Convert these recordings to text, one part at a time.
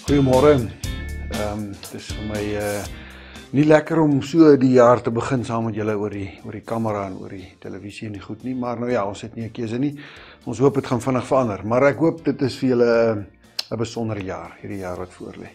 Goeiemôre. Het is vir my nie lekker om so die jaar te begin saam met julle oor die kamera en oor die televisie en die goed nie, maar nou ja, ons het nie 'n keuse nie. Ons hoop dit gaan vinnig verander, maar ek hoop dit is vir julle 'n besondere jaar, hierdie jaar wat voorlê.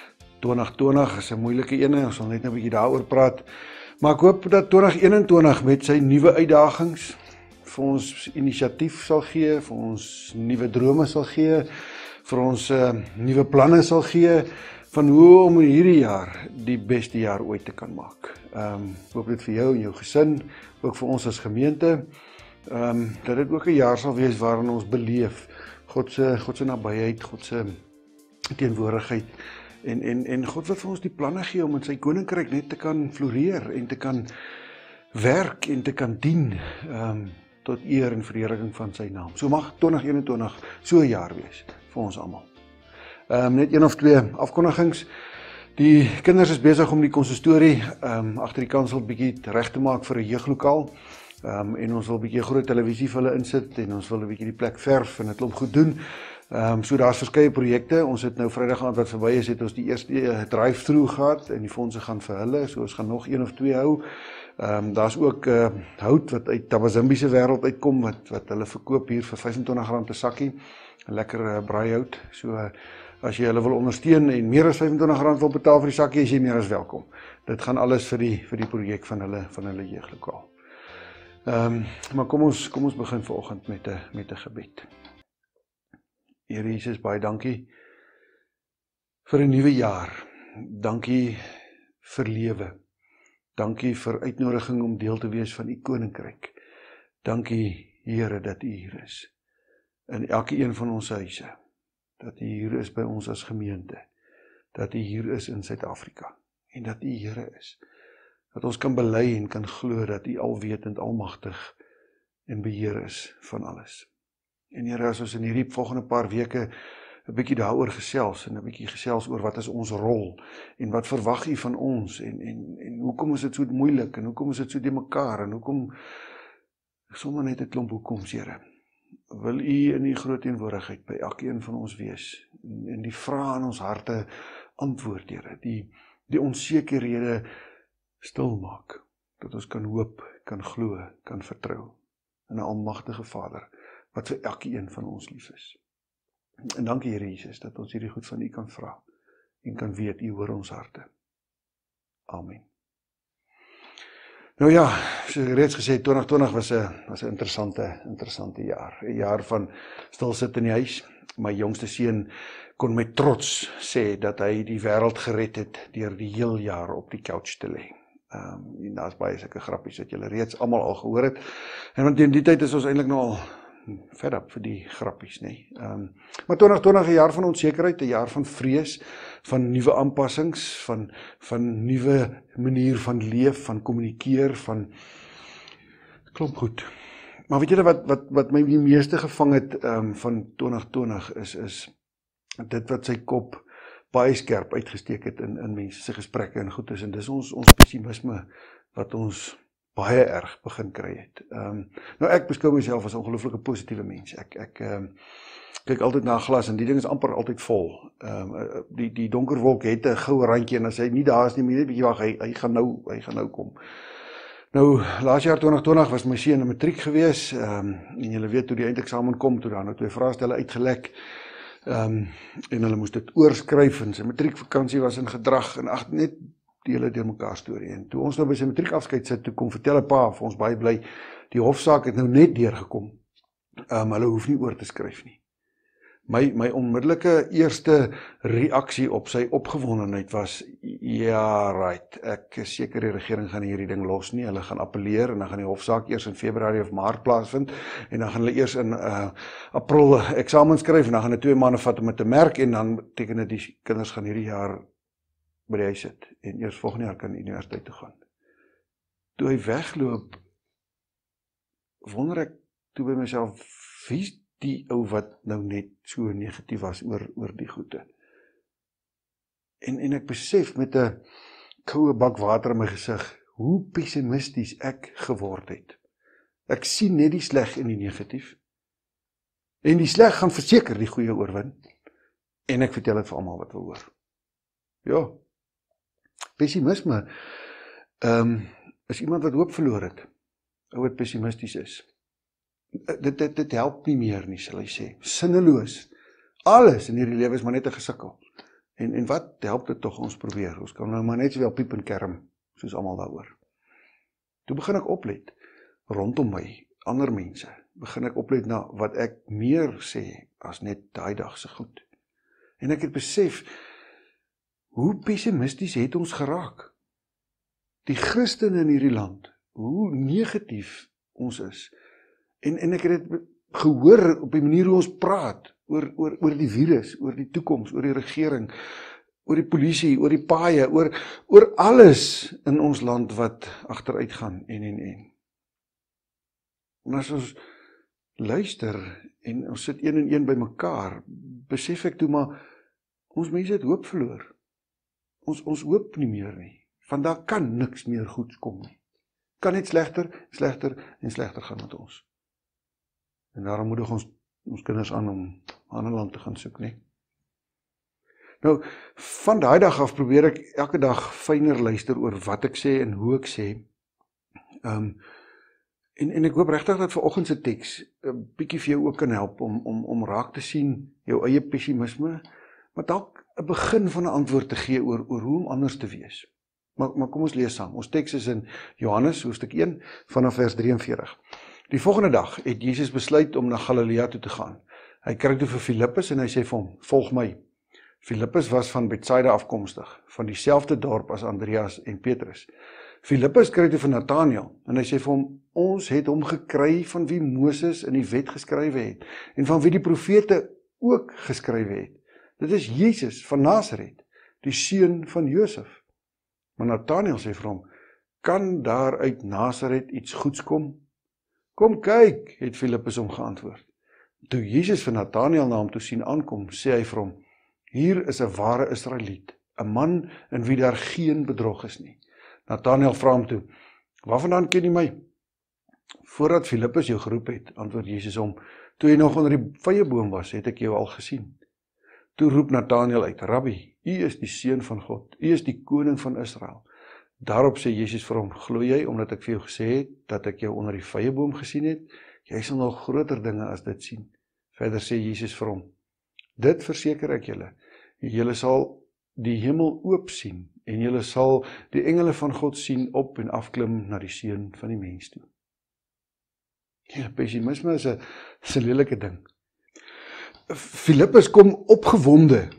2020 is 'n moeilike ene, ons sal net 'n bietjie daaroor praat, maar ek hoop dat 2021 met sy nuwe uitdagings vir ons inisiatief sal gee, vir ons nuwe drome sal gee, vir ons nuwe planne sal gee van hoe om hierdie jaar die beste jaar ooit te kan maak. Hoop dit vir jou en jou gesin, ook vir ons as gemeente, dat dit ook 'n jaar sal wees waarin ons beleef God se nabyheid, God se teenwoordigheid en God wat vir ons die planne gee om in sy koninkryk net te kan floreer en te kan werk en te kan dien tot eer en verheerliking van sy naam. So mag 2021 so 'n jaar wees vir ons almal. Net een of twee afkondigings. Die kinders is besig om die konsistorie agter die kansel bietjie reg te maak vir 'n jeuglokaal. En ons wil 'n bietjie groot televisie vir hulle insit en ons wil 'n bietjie die plek verf en dit klomp goed doen. So daar's verskeie projekte. Ons het nou Vrydag aand wat verby is, het ons die eerste drive-through gehad en die fondse gaan vir hulle, so ons gaan nog een of twee hou. Daar's ook hout wat uit Tabazimbi se wêreld uitkom wat hulle verkoop hier vir R25 'n sakkie. 'n Lekker braaihout. So as jy hulle wil ondersteun en meer as R25 wil betaal vir die sakkie, is jy meer as welkom. Dit gaan alles vir die projek van hulle jeuglokaal. Maar kom ons begin vanoggend met 'n gebed. Here Jesus, baie dankie vir 'n nuwe jaar. Dankie vir lewe. Dankie vir uitnodiging om deel te wees van u koninkryk. Dankie Here dat u hier is in elke een van ons huise. Dat u hier is by ons as gemeente. Dat u hier is in Suid-Afrika en dat u Here is. Dat ons kan bely en kan glo dat u alwetend, almagtig en beheer is van alles. En Here, as ons in hierdie volgende paar weke 'n bietjie daaroor gesels en 'n bietjie gesels oor wat is ons rol en wat verwag u van ons en hoekom is dit so moeilik en hoekom is dit so de mekaar en hoekom sommer net 'n klomp hoekoms, Here. Wil u in die groot teenwoordigheid by elkeen van ons wees en die vrae in ons harte antwoord, Here, die onsekerhede stil maak, dat ons kan hoop, kan glo, kan vertrou in 'n almagtige Vader wat vir elkeen van ons lief is. En dankie Here Jesus dat ons hierdie goed van u kan vra en kan weet u hoor ons harte. Amen. Nou ja, soos ek reeds gesê, 2020 was 'n interessante jaar. 'n Jaar van stil sit in die huis. My jongste seun kon met trots sê dat hy die wêreld gered het deur die heel jaar op die couch te lê. En daar's baie sulke grappies wat julle reeds almal al gehoor het. En want teen die tyd is ons eintlik nou al fed up vir die grappies, nê. Maar 2020 'n jaar van onsekerheid, 'n jaar van vrees, van nuwe aanpassings, van nuwe manier van leef, van kommunikeer, van klomp goed. Maar weet julle wat my die meeste gevang het van 2020 is dit wat sy kop baie skerp uitgesteek het in mense se gesprekke en goed is, en dis ons pessimisme wat ons baie erg begin kry het. Nou ek beskou myself as 'n ongelooflike positiewe mens. Ek kyk altyd na 'n glas en die ding is amper altyd vol. Die donker wolk het 'n goue randjie en as hy nie daar is nie, moet jy net bietjie wag, hy gaan nou kom. Nou, laas jaar 2020 was my seun in matriek gewees, en julle weet toe die eindeksamen kom, toe daar nou 2 vraestelle uitgelek, en hulle moes dit oorskryf, en sy matriekvakansie was in gedrag, en net die hele deurmekaar storie. En toe ons nou by sy matriekafskeid sit, toe kom vertel 'n pa vir ons baie bly, die hofsaak het nou net deurgekom. Hulle hoef nie oor te skryf nie. My onmiddellike eerste reaksie op sy opgewondenheid was, ja, right, ek is seker die regering gaan hierdie ding los nie, hulle gaan appeleer en dan gaan die hofsaak eers in Februarie of Maart plaasvind en dan gaan hulle eers in April eksamen skryf en dan gaan dit 2 maande vat om dit te merk en dan beteken dit die kinders gaan hierdie jaar by die huis sit en eers volgende jaar kan universiteit toe gaan. Toe hy wegloop, wonder ek toe by myself, wie die ou wat nou net so negatief was oor die goede. En ek besef met 'n koue bak water in my gesig, hoe pessimisties ek geword het. Ek sien net die sleg en die negatief. En die sleg gaan verseker die goeie oorwin. En ek vertel dit vir almal wat wil hoor. Ja, pessimisme is iemand wat hoop verloor het, ou wat pessimisties is. Dit help nie meer nie, sal hy sê. Sinneloos. Alles in hierdie lewe is maar net 'n gesukkel. En wat help dit tog ons probeer? Ons kan nou maar net sowel piep en kerm, soos almal daaroor. Toe begin ek oplet rondom my, ander mense. Begin ek oplet na wat ek meer sê as net daai dag se goed. En ek het besef, hoe pessimisties het ons geraak? Die Christene in hierdie land, hoe negatief ons is. En ek het dit gehoor op die manier hoe ons praat, oor die virus, oor die toekoms, oor die regering, oor die polisie, oor die paaie, oor alles in ons land wat agteruit gaan en. En as ons luister en ons sit een en een by mekaar, besef ek toe maar, ons mense het hoop verloor. Ons hoop nie meer nie. Want daar kan niks meer goeds kom nie. Kan net slegter gaan met ons. En daarom moedig ons kinders aan om 'n ander land te gaan soek, nie? Nou, van daai dag af probeer ek elke dag fyner luister oor wat ek sê en hoe ek sê. En ek hoop regtig dat vanoggend se teks 'n bietjie vir jou ook kan help om raak te sien jou eie pessimisme, maar dalk 'n begin van 'n antwoord te gee oor hoe om anders te wees. Maar kom ons lees saam. Ons teks is in Johannes hoofstuk 1 vanaf vers 43. Die volgende dag het Jesus besluit om na Galilea toe te gaan. Hy kry toe vir Filippus en hy sê vir hom, volg my. Filippus was van Betsaida afkomstig, van dieselfde dorp as Andreas en Petrus. Filippus kry toe vir Nathanael en hy sê vir hom, ons het hom gekry van wie Moses in die wet geskrywe het en van wie die profete ook geskrywe het. Dit is Jesus van Nasaret, die seun van Josef. Maar Nathanael sê vir hom, kan daar uit Nasaret iets goeds kom? Kom kyk, het Filippus hom geantwoord. Toe Jesus vir Nathanael na hom toe sien aankom, sê hy vir hom, hier is 'n ware Israeliet, 'n man in wie daar geen bedrog is nie. Nathanael vra hom toe, waarvandaan ken jy my? Voordat Filippus jou geroep het, antwoord Jesus hom, toe jy nog onder die vyeboom was, het ek jou al gesien. Toe roep Nathanael uit, Rabbi, u is die seun van God, u is die koning van Israel. Daarop sê Jesus vir hom, glo jy, omdat ek vir jou gesê het, dat ek jou onder die vyeboom gesien het, jy sal nog groter dinge as dit sien. Verder sê Jesus vir hom, dit verseker ek julle, julle sal die hemel oop sien, en julle sal die engele van God sien op en afklim na die seun van die mens toe. Ja, pessimisme is 'n lelike ding. Filippus kom opgewonde.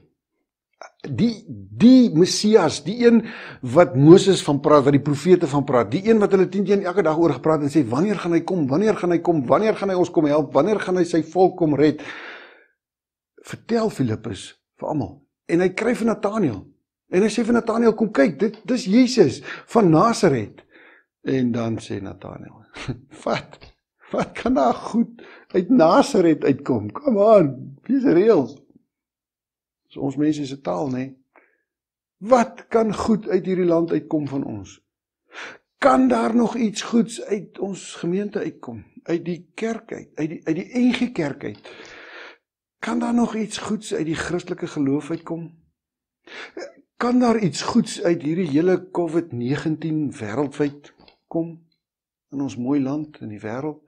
Die Messias, die een wat Moses van praat, wat die profete van praat, die een wat hulle 10 elke dag oor gepraat en sê, wanneer gaan hy kom, wanneer gaan hy kom, wanneer gaan hy ons kom help, wanneer gaan hy sy volk kom red, vertel Filippus vir almal, en hy kry vir Nathanael, en hy sê vir Nathanael, kom kyk, dit is Jesus van Nasaret, en dan sê Nathanael, wat kan daar goed uit Nasaret uitkom, come on, wees reëls, so ons mense se taal, nee. Wat kan goed uit hierdie land uitkom van ons? Kan daar nog iets goeds uit ons gemeente uitkom? Uit die kerk uit die NG Kerk uit? Kan daar nog iets goeds uit die Christelike geloof uitkom? Kan daar iets goeds uit hierdie hele COVID-19 wêreldwyd kom? In ons mooi land, in die wêreld?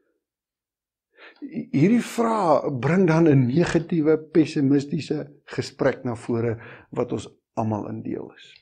Hierdie vraag bring dan 'n negatiewe, pessimistiese gesprek na vore wat ons almal in deel is.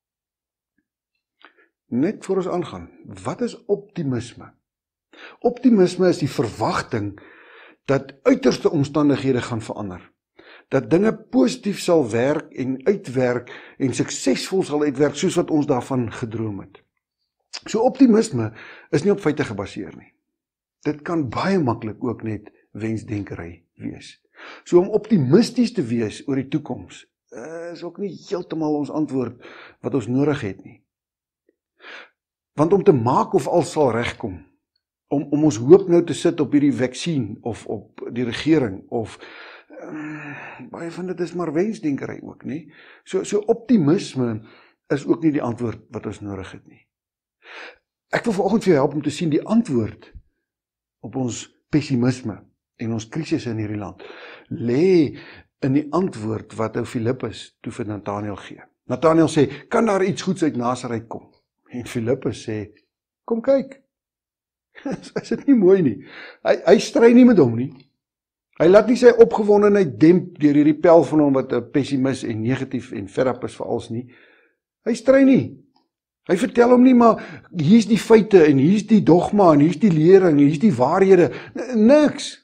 Net voor ons aangaan, wat is optimisme? Optimisme is die verwagting dat uiterste omstandighede gaan verander. Dat dinge positief sal werk en uitwerk en suksesvol sal uitwerk soos wat ons daarvan gedroom het. So optimisme is nie op feite gebaseer nie. Dit kan baie maklik ook net wensdenkery wees. So om optimisties te wees oor die toekoms is ook nie heeltemal ons antwoord wat ons nodig het nie. Want om te maak of al sal regkom, om ons hoop nou te sit op hierdie vaksin of op die regering of baie van dit is maar wensdenkery ook, nie? So optimisme is ook nie die antwoord wat ons nodig het nie. Ek wil vanoggend vir jou help om te sien die antwoord op ons pessimisme en ons krisisse in hierdie land lê in die antwoord wat ou Filippus toe vir Nathanael gee. Nathanael sê, kan daar iets goeds uit Nasaret kom? En Filippus sê, kom kyk. Is dit nie mooi nie? Hy stry nie met hom nie. Hy laat nie sy opgewondenheid demp deur hierdie pel van hom wat 'n pessimis en negatief en verap is vir als nie. Hy stry nie. Hy vertel hom nie, maar hier's die feite en hier's die dogma en hier's die lering, hier's die waarhede. Niks.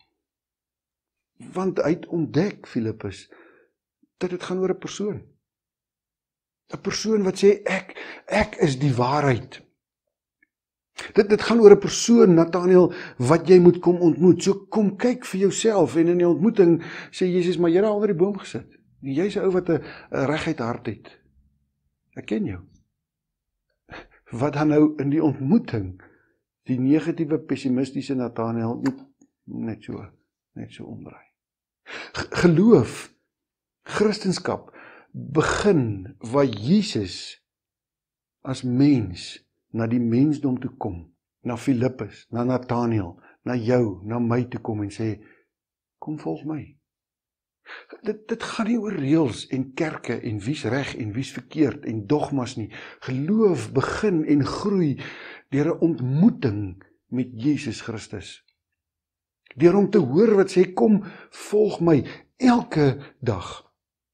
Want hy het ontdek, Filippus, dat dit gaan oor 'n persoon. 'n Persoon wat sê, ek is die waarheid. Dit gaan oor 'n persoon, Nathanael, wat jy moet kom ontmoet. So kom kyk vir jouself. En in die ontmoeting sê Jesus, maar jy het onder die boom gesit. En jy's 'n ou wat 'n reguit hart het. Ek ken jou. Wat dan nou in die ontmoeting die negatiewe, pessimistiese Nathanael net so omdraai. Geloof, Christendom begin waar Jesus as mens na die mensdom toe kom, na Filippus, na Nathanael, na jou, na my toe kom en sê, kom volg my. Dit gaan nie oor reëls en kerke en wie's reg en wie's verkeerd en dogmas nie. Geloof begin en groei deur 'n ontmoeting met Jesus Christus. Deur om te hoor wat sê, kom volg my elke dag.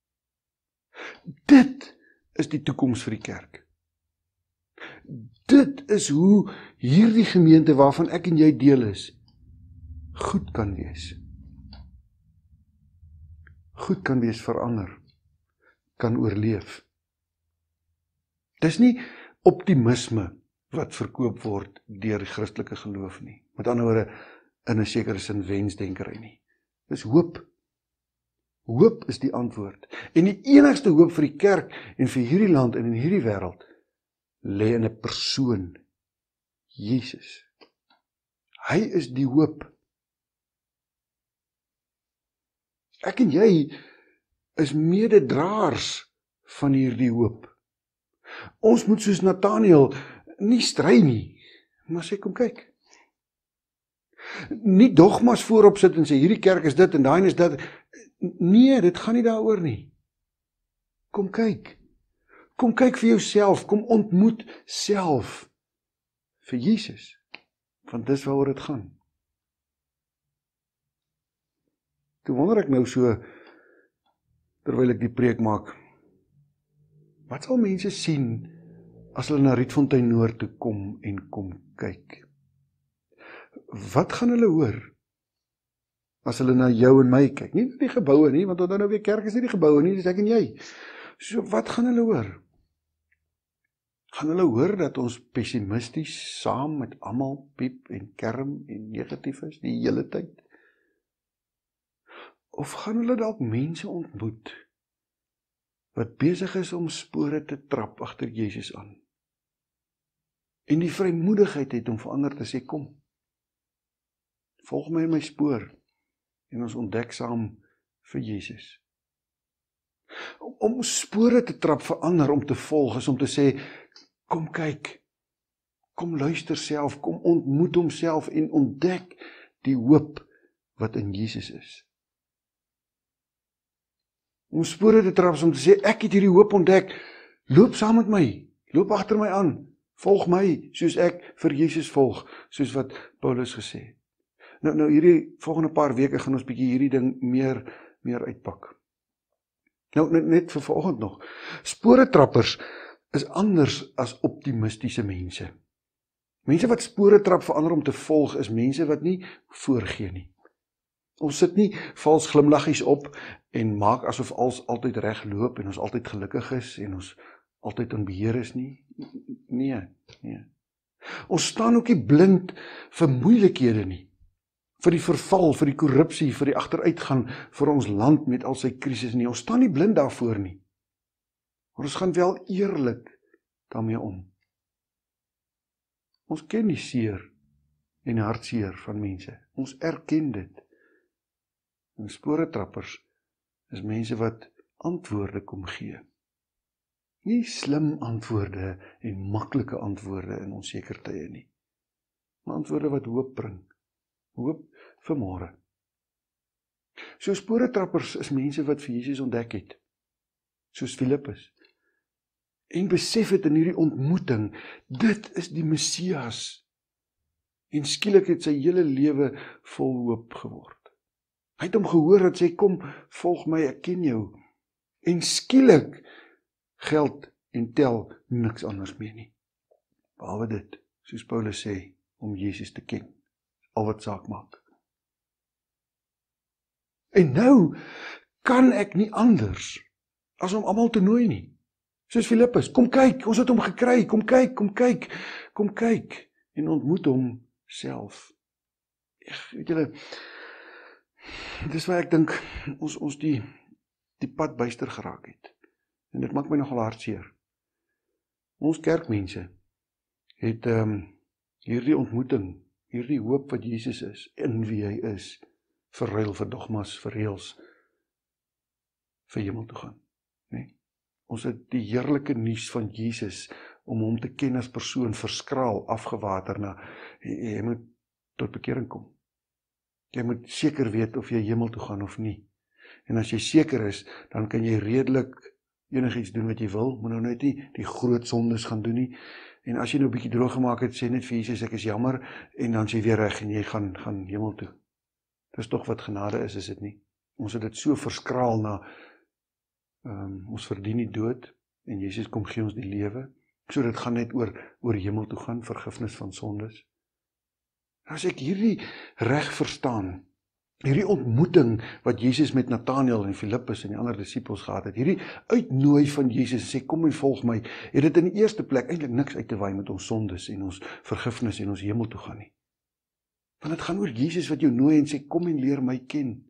Dit is die toekoms vir die kerk. Dit is hoe hierdie gemeente waarvan ek en jy deel is, goed kan wees. Goed kan wees, verander, kan oorleef. Dis nie optimisme wat verkoop word deur die Christelike geloof nie. Met ander woorde, in 'n sekere sin wensdenkery nie. Dis hoop. Hoop is die antwoord. En die enigste hoop vir die kerk en vir hierdie land en in hierdie wêreld lê in 'n persoon, Jesus. Hy is die hoop. Ek en jy is mededraers van hierdie hoop. Ons moet soos Nathanael nie stry nie, maar sê kom kyk. Nie dogmas voorop sit en sê hierdie kerk is dit en daai is dit. Nee, dit gaan nie daaroor nie. Kom kyk. Kom kyk vir jouself, kom ontmoet self vir Jesus. Want dis waaroor dit gaan. Toe wonder ek nou so, terwyl ek die preek maak, wat sal mense sien as hulle na Rietfontein Noord toe kom en kom kyk? Wat gaan hulle hoor as hulle na jou en my kyk? Nie na die geboue nie, want onthou nou weer, kerk is nie die geboue nie, dis ek en jy. So wat gaan hulle hoor? Gaan hulle hoor dat ons pessimisties saam met almal piep en kerm en negatief is die hele tyd? Of gaan hulle dalk mense ontmoet wat besig is om spore te trap agter Jesus aan? En die vrymoedigheid het om vir ander te sê, kom, volg my in my spoor, en ons ontdek saam vir Jesus. Om spore te trap vir ander om te volg, is om te sê, kom kyk, kom luister self, kom ontmoet homself en ontdek die hoop wat in Jesus is. Om spore te trap is om te sê, ek het hierdie hoop ontdek, loop saam met my, loop agter my aan, volg my, soos ek vir Jesus volg, soos wat Paulus gesê het. Nou hierdie volgende paar weke gaan ons bietjie hierdie ding meer uitpak. Nou net vir vanoggend nog. Sporetrappers is anders as optimistiese mense. Mense wat spore trap vir ander om te volg is mense wat nie voorgee nie. Ons sit nie vals glimlaggies op en maak asof alles altyd reg loop en ons altyd gelukkig is en ons altyd in beheer is nie. Nee. Ons staan ook nie blind vir moeilikhede nie. Vir die verval, vir die korrupsie, vir die agteruitgang, vir ons land met al sy krisis nie. Ons staan nie blind daarvoor nie. Maar ons gaan wel eerlik daarmee om. Ons ken die seer en hartseer van mense. Ons erken dit. En sporetrappers is mense wat antwoorde kom gee. Nie slim antwoorde en maklike antwoorde in onseker tye nie. Maar antwoorde wat hoop bring. Hoop vir môre. So sporetrappers is mense wat vir Jesus ontdek het, soos Filippus. En besef het in hierdie ontmoeting, dit is die Messias. En skielik het sy hele lewe vol hoop geword. Hy het hom gehoor dat sê, kom, volg my, ek ken jou. En skielik geld en tel niks anders meer nie. Behalwe dit, soos Paulus sê, om Jesus te ken. Al wat saak maak. En nou kan ek nie anders as om almal te nooi nie. Soos Filippus, kom kyk, ons het hom gekry, kom kyk, kom kyk, kom kyk, en ontmoet hom self. Weet julle, dis waar ek dink, ons die pad byster geraak het. En dit maak my nogal hartseer. Ons kerkmense het hierdie ontmoeting, hierdie hoop wat Jesus is, in wie hy is, verruil vir dogmas, vir reëls, vir hemel toe gaan. Nee? Ons het die heerlike nuus van Jesus, om hom te ken as persoon, verskraal, afgewater na, jy moet tot bekering kom. Jy moet seker weet of jy hemel toe gaan of nie. En as jy seker is, dan kan jy redelik enigiets doen wat jy wil, moet nou net nie die groot sondes gaan doen nie. En as jy nou 'n bietjie droog gemaak het, sê net vir Jesus, ek is jammer, en dan sê jy weer reg, en jy gaan hemel toe. Dis tog wat genade is dit nie? Ons het dit so verskraal na, ons verdien die dood, en Jesus kom gee ons die lewe, so dit gaan net oor hemel toe gaan, vergifnis van sondes. As ek hierdie reg verstaan, hierdie ontmoeting wat Jesus met Nathanael en Filippus en die ander disippels gehad het, hierdie uitnooi van Jesus, sê kom en volg my, het dit in die eerste plek eintlik niks uit te waai met ons sondes en ons vergifnis en ons hemel toe gaan nie. Want dit gaan oor Jesus wat jou nooi en sê, kom en leer my ken.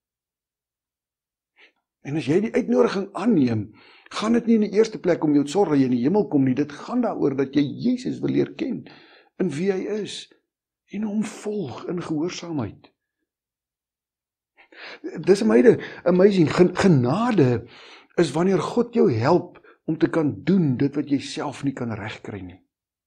En as jy die uitnodiging aanneem, gaan dit nie in die eerste plek om jou te sorg dat jy in die hemel kom nie, dit gaan daaroor dat jy Jesus wil leer ken, in wie hy is, en hom volg in gehoorsaamheid. Dis amazing, genade is wanneer God jou help om te kan doen dit wat jy self nie kan regkry nie.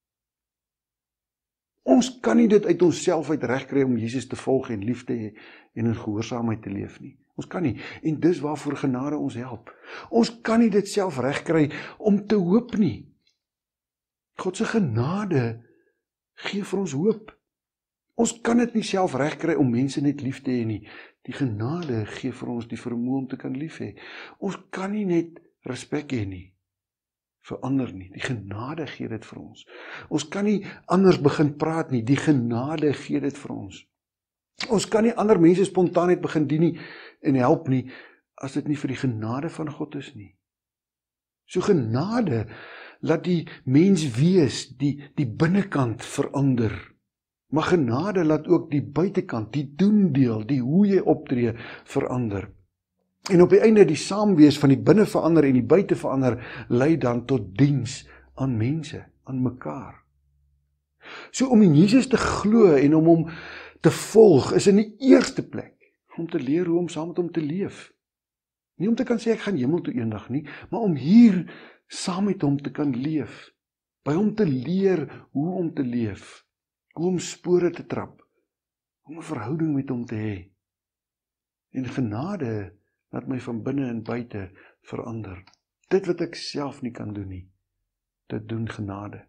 Ons kan nie dit uit onsself uit regkry om Jesus te volg en lief te hê en in gehoorsaamheid te leef nie. Ons kan nie, en dis waarvoor genade ons help. Ons kan nie dit self regkry om te hoop nie. God se genade gee vir ons hoop. Ons kan dit nie self regkry om mense net lief te hê nie. Die genade gee vir ons die vermoë om te kan lief hê. Ons kan nie net respek hê nie vir ander nie. Die genade gee dit vir ons. Ons kan nie anders begin praat nie. Die genade gee dit vir ons. Ons kan nie ander mense spontaan net begin dien nie en help nie as dit nie vir die genade van God is nie. So genade laat die mens wees, die binnekant verander. Maar genade laat ook die buitekant, die doendeel, die hoe jy optree, verander. En op die einde die saamwees van die binne verander en die buite verander, lei dan tot diens aan mense, aan mekaar. So om in Jesus te glo en om hom te volg, is in die eerste plek om te leer hoe om saam met hom te leef. Nie om te kan sê ek gaan hemel toe eendag nie, maar om hier saam met hom te kan leef. By hom te leer hoe om te leef. Hoe om spore te trap, om 'n verhouding met hom te hê. En genade laat my van binne en buite verander. Dit wat ek self nie kan doen nie, dit doen genade.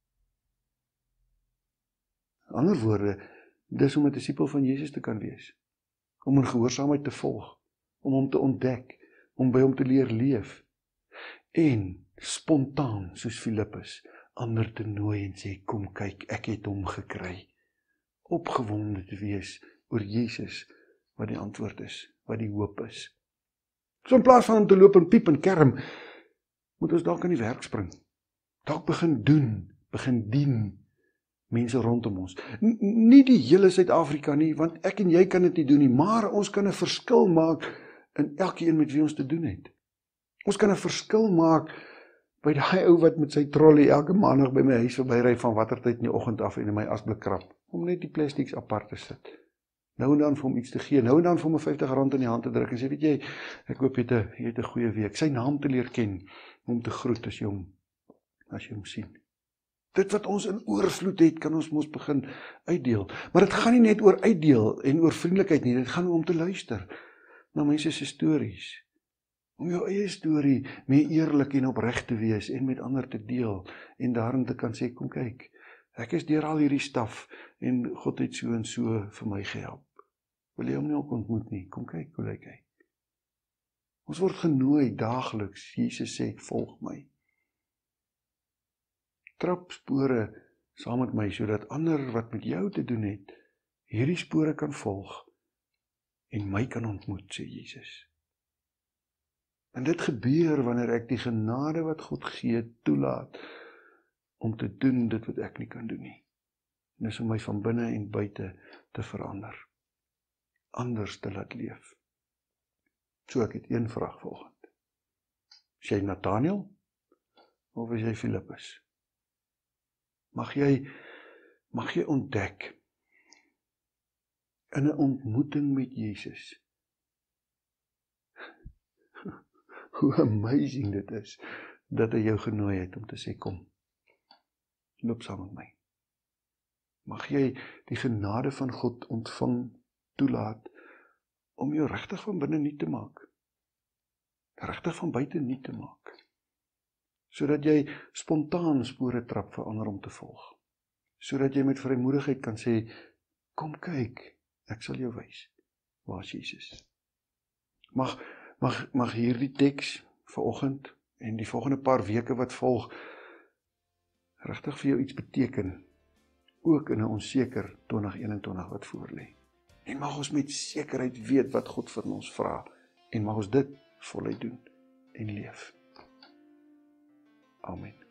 In ander woorde, dis om 'n disipel van Jesus te kan wees, om in gehoorsaamheid te volg, om hom te ontdek, om by hom te leer leef, en spontaan, soos Filippus, ander te nooi en sê, kom kyk, ek het hom gekry. Opgewonde te wees oor Jesus, wat die antwoord is, wat die hoop is. So in plaas van om te loop en piep en kerm, moet ons dalk aan die werk spring. Dalk begin doen, begin dien, mense rondom ons. Nie die hele Suid-Afrika nie, want ek en jy kan dit nie doen nie, maar ons kan 'n verskil maak in elkeen met wie ons te doen het. Ons kan 'n verskil maak by daai ou wat met sy trolley elke maandag by my huis verbyry van watter tyd in die oggend af en in my asblik krap, om net die plastieks apart te sit. Nou en dan vir hom iets te gee, nou en dan vir hom R50 in die hand te druk en sê, weet jy, ek hoop jy het 'n goeie week. Sy naam te leer ken, om te groet as jy hom sien. Dit wat ons in oorvloed het, kan ons mos begin uitdeel. Maar dit gaan nie net oor uitdeel en oor vriendelikheid nie, dit gaan om te luister. na mense se stories. Om jou eie storie meer eerlik en opreg te wees en met ander te deel en daarin te kan sê, kom kyk, ek is deur al hierdie staf en God het so en so vir my gehelp. Wil jy hom nie ook ontmoet nie? Kom kyk hoe lyk hy. Ons word genooi daagliks. Jesus sê, volg my. Trap spore saam met my, sodat ander wat met jou te doen het, hierdie spore kan volg en my kan ontmoet, sê Jesus. En dit gebeur wanneer ek die genade wat God gee, toelaat om te doen dit wat ek nie kan doen nie. En dis om my van binne en buite te verander. Anders te laat leef. So ek het een vraag volgende. Is jy Nathaniel of is jy Filippus? Mag jy ontdek in 'n ontmoeting met Jesus hoe amazing dit is dat hy jou genooi het om te sê, kom, loop saam met my. Mag jy die genade van God ontvang, toelaat, om jou regtig van binne nuut te maak. Regtig van buite nuut te maak. Sodat jy spontaan spore trap vir ander om te volg. Sodat jy met vrymoedigheid kan sê, kom kyk, ek sal jou wys. Waar is Jesus? Mag hierdie teks vanoggend en die volgende paar weke wat volg regtig vir jou iets beteken, ook in 'n onseker 2021 wat voorlê. En mag ons met sekerheid weet wat God vir ons vra en mag ons dit voluit doen en leef. Amen.